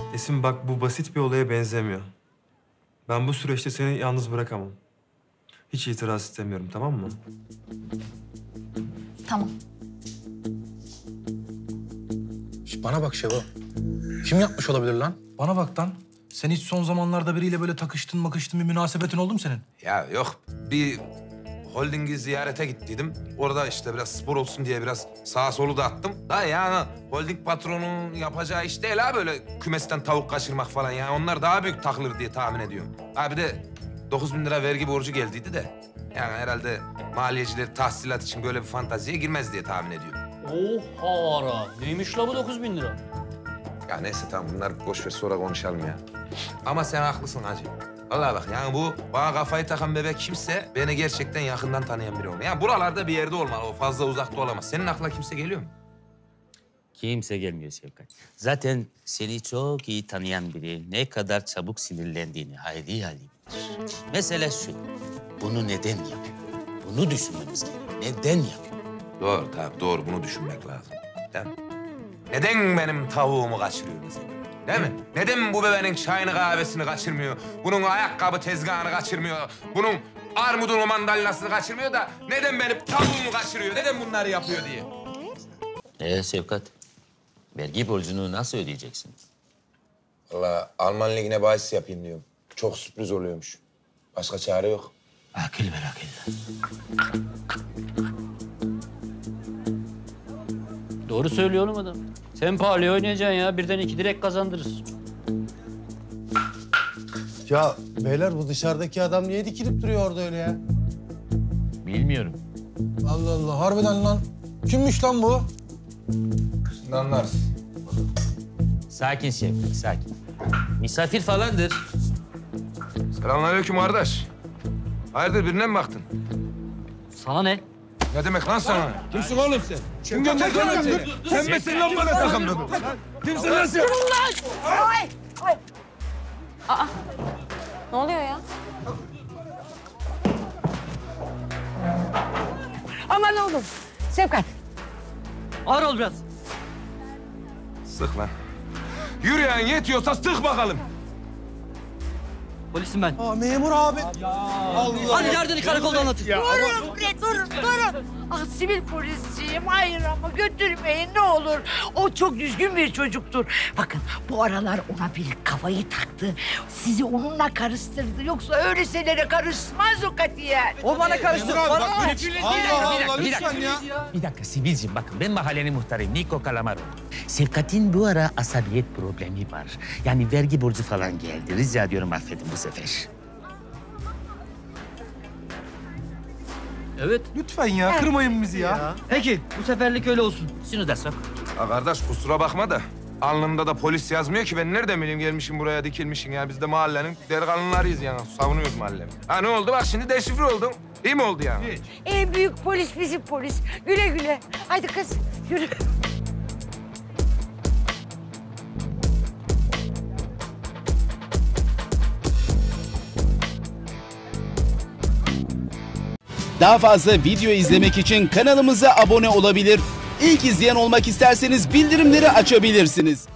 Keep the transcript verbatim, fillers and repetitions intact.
Esin bak bu basit bir olaya benzemiyor. Ben bu süreçte seni yalnız bırakamam. Hiç itiraz istemiyorum, tamam mı? Tamam. Şş, bana bak Şevo. Kim yapmış olabilir lan? Bana bak lan. Sen hiç son zamanlarda biriyle böyle takıştın makıştın bir münasebetin oldu mu senin? Ya yok, bir holdingi ziyarete gittiydim. Orada işte biraz spor olsun diye biraz sağa solu da attım. Da yani holding patronunun yapacağı iş değil ha böyle kümesten tavuk kaçırmak falan. Yani onlar daha büyük takılır diye tahmin ediyorum. Ha bir de dokuz bin lira vergi borcu geldiydi de. Yani herhalde maliyeciler tahsilat için böyle bir fantaziye girmez diye tahmin ediyorum. Oha ara. Neymiş la bu dokuz bin lira? Ya neyse tamam bunlar boş ver sonra konuşalım ya. Ama sen haklısın hacı. Vallahi bak yani bu bana kafayı takan bebek kimse beni gerçekten yakından tanıyan biri olmalı. Yani buralarda bir yerde olmalı, o fazla uzakta olamaz. Senin aklına kimse geliyor mu? Kimse gelmiyor Şefkat. Zaten seni çok iyi tanıyan biri ne kadar çabuk sinirlendiğini hayli hayli bilir. Mesela şu, bunu neden yapıyor? Bunu düşünmemiz gerekiyor. Neden yapıyor? Doğru tabii doğru bunu düşünmek lazım. Değil mi? Neden benim tavuğumu kaçırıyor mesela? Değil mi? Neden bu bebeğin çayını kahvesini kaçırmıyor? Bunun ayakkabı tezgahını kaçırmıyor? Bunun armudunu mandalinasını kaçırmıyor da neden benim tavuğumu kaçırıyor? Neden bunları yapıyor diye. Ee Şefkat, vergi borcunu nasıl ödeyeceksin? Vallahi Alman Ligi'ne bahis yapayım diyorum. Çok sürpriz oluyormuş. Başka çare yok. Akıl ver akıl. Doğru söylüyor oğlum adam. Sen pahalıya oynayacaksın ya. Birden iki direkt kazandırır. Ya beyler bu dışarıdaki adam niye dikilip duruyor orada öyle ya? Bilmiyorum. Allah Allah harbiden lan. Kimmiş lan bu? Şimdi anlarız. Sakin Şefkat, sakin. Misafir falandır. Selamünaleyküm kardeş. Hayırdır birine mi baktın? Sana ne? Ne demek lan sana? Kimsin oğlum sen? Kim gönderdi lan seni? Sen misin lan bana takımdın? Kimsin lan sen? Ay! Ay! Aa! Ne oluyor ya? Aman oğlum. Sevkat. Ağır ol biraz. Sık lan. Yürüyen yetiyorsa sık bakalım. Polisim ben. Aa memur abi. Hadi derdini karakolda anlatın. Durun bre, durun, durun. Ah sivil polisçiyim. Hayır ama götürmeyin ne olur. O çok düzgün bir çocuktur. Bakın bu aralar ona bir kafayı taktı. Sizi onunla karıştırdı. Yoksa öyle şeylere karışmaz o katiyen. O bana karıştı. Bana. Allah Allah bir dakika. lütfen ya. Bir dakika Sibil'cim bakın ben mahallenin muhtarıyım Niko Calamaro. Sevkat'in bu ara asabiyet problemi var. Yani vergi borcu falan geldi. Rica ediyorum affedin bu sefer. Evet. Lütfen ya kırmayın bizi ya. Peki bu seferlik öyle olsun. Şunu da sok. Ha kardeş kusura bakma da alnında da polis yazmıyor ki ben nereden bileyim gelmişim buraya dikilmişim ya. Biz de mahallenin delikanlılarıyız yani savunuyoruz mahallemi. Ha ne oldu bak şimdi deşifre oldum. İyi mi oldu yani? En büyük polis bizim polis. Güle güle. Haydi kız yürü. Daha fazla video izlemek için kanalımıza abone olabilir. İlk izleyen olmak isterseniz bildirimleri açabilirsiniz.